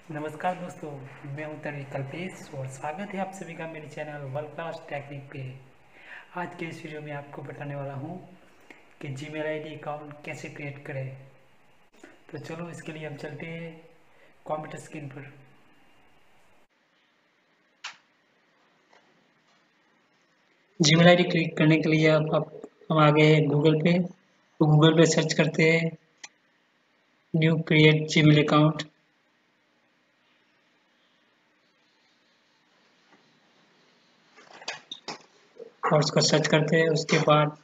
नमस्कार दोस्तों, मैं हूं तन्वी कल्पेश और स्वागत है आप सभी का मेरे चैनल वर्ल्ड क्लास टेक्निक पे। आज के इस वीडियो में आपको बताने वाला हूं कि जीमेल आईडी अकाउंट कैसे क्रिएट करें। तो चलो इसके लिए हम चलते हैं कंप्यूटर स्क्रीन पर। जीमेल आईडी क्लिक करने के लिए हम आ गए हैं गूगल पे। तो गूगल पे सर्च करते हैं न्यू क्रिएट जीमेल अकाउंट। और उसको सर्च करते हैं। उसके बाद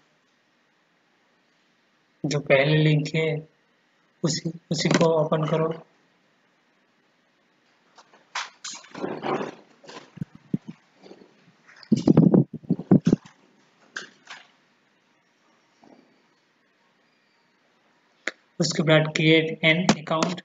जो पहले लिंक है उसी को ओपन करो। उसके बाद क्रिएट एन अकाउंट।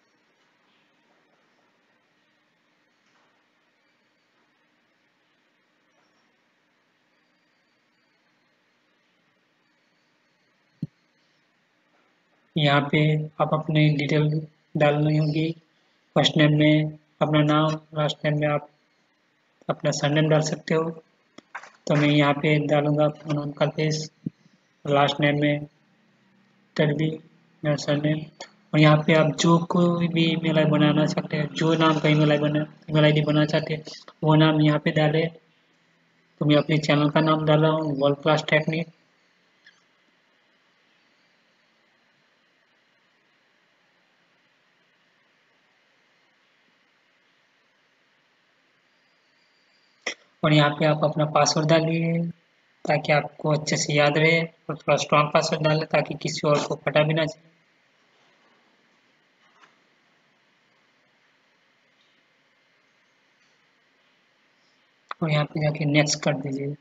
यहाँ पे आप अपने डिटेल डालनी होगी। फर्स्ट नेम में अपना नाम, लास्ट नेम में आप अपना सरनेम डाल सकते हो। तो मैं यहाँ पे डालूंगा अपना नाम कल्पेश, लास्ट नेम में तन्वी, मेरा सरनेम। और यहाँ पे आप जो कोई भी ईमेल आई बनाना चाहते हैं, जो नाम का ईमेल आईडी बनाना चाहते हैं वो नाम यहाँ पे डालें। तो मैं अपने चैनल का नाम डाल रहा हूँ, वर्ल्ड क्लास टेक्निक। और यहाँ पे आप अपना पासवर्ड डालिए ताकि आपको अच्छे से याद रहे, और थोड़ा स्ट्रॉन्ग पासवर्ड डालें ताकि किसी और को पता भी ना चले। और यहाँ पे जाके नेक्स्ट कर दीजिए।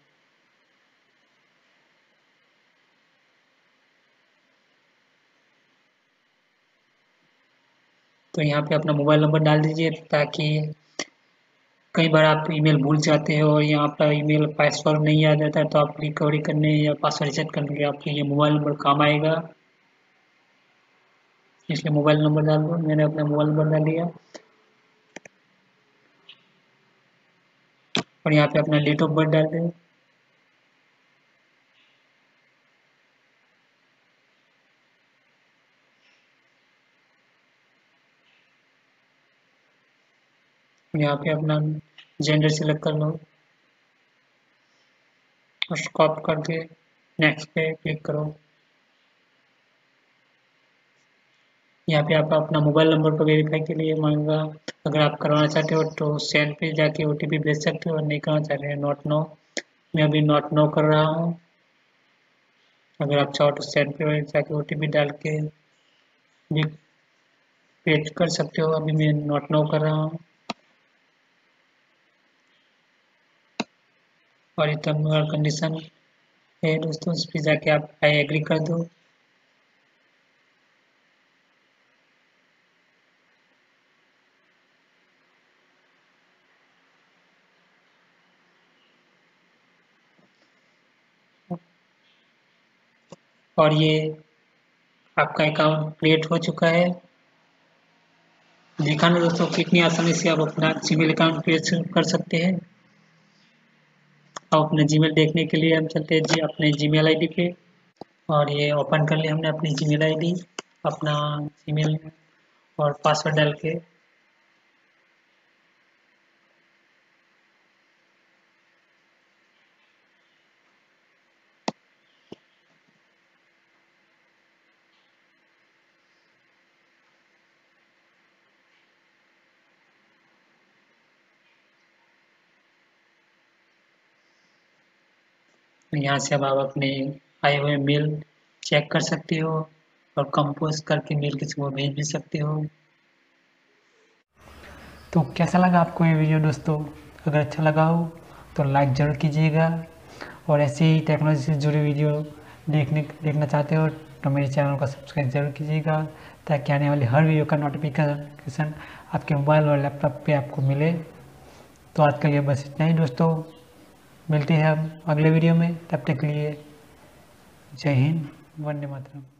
तो यहाँ पे अपना मोबाइल नंबर डाल दीजिए ताकि कई बार आप ईमेल भूल जाते हो और यहाँ पर ईमेल पासवर्ड नहीं याद रहता है, तो आप रिकवरी करने या पासवर्ड रीसेट करने के आपके ये मोबाइल नंबर काम आएगा। इसलिए मोबाइल नंबर डाल दो। मैंने अपना मोबाइल नंबर डाल दिया। और यहाँ पे अपना डेट ऑफ बर्थ डाल दें। यहाँ पे अपना जेंडर सिलेक्ट कर लो और कॉपी करके नेक्स्ट पे क्लिक करो। यहाँ पे आप अपना मोबाइल नंबर को वेरीफाई के लिए मांगेगा। अगर आप करवाना चाहते हो तो सेंड पे जाके ओटीपी भेज सकते हो, और नहीं करना चाहते हैं नॉट नो। मैं अभी नॉट नो कर रहा हूँ। अगर आप चाहो तो सेंड पे जाके ओटीपी डाल के भी पेड कर सकते हो। अभी मैं नॉट नो कर रहा हूँ। और ये टर्म और कंडीशन है दोस्तों, इस पर जाके आप आई एग्री कर दो। और ये आपका अकाउंट क्रिएट हो चुका है। देखा ना दोस्तों, कितनी आसानी से आप अपना जीमेल अकाउंट क्रिएट कर सकते हैं। अब अपने जीमेल देखने के लिए हम चलते हैं जी अपने जीमेल आईडी पे। और ये ओपन कर लिया हमने अपनी जीमेल आईडी, अपना जीमेल और पासवर्ड डाल के। यहाँ से अब आप अपने आए हुए मेल चेक कर सकते हो और कंपोज करके मेल किसी को भेज भी सकते हो। तो कैसा लगा आपको ये वीडियो दोस्तों? अगर अच्छा लगा हो तो लाइक ज़रूर कीजिएगा, और ऐसे ही टेक्नोलॉजी से जुड़ी वीडियो देखना चाहते हो तो मेरे चैनल को सब्सक्राइब जरूर कीजिएगा, ताकि आने वाली हर वीडियो का नोटिफिकेशन आपके मोबाइल और लैपटॉप पे आपको मिले। तो आज के लिए बस इतना ही दोस्तों। मिलते हैं हम अगले वीडियो में। तब तक के लिए जय हिंद, वंदे मातरम।